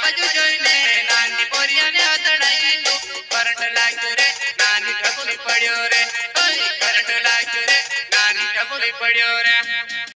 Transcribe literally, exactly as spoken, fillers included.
बाजू જોઈને નાની પોરિયાને અથડાયું કરંટ લાગ્યો રે નાની ઢબુલી પડ્યો રે ઓય કરંટ લાગ્યો રે નાની ઢબુલી પડ્યો રે